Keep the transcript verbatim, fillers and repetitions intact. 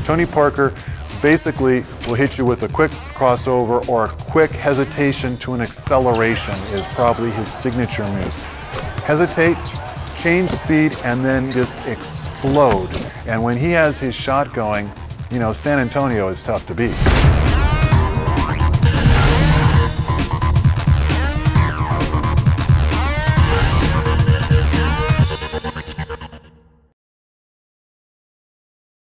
Tony Parker basically will hit you with a quick crossover or a quick hesitation to an acceleration is probably his signature move. Hesitate, change speed, and then just explode. And when he has his shot going, you know, San Antonio is tough to beat.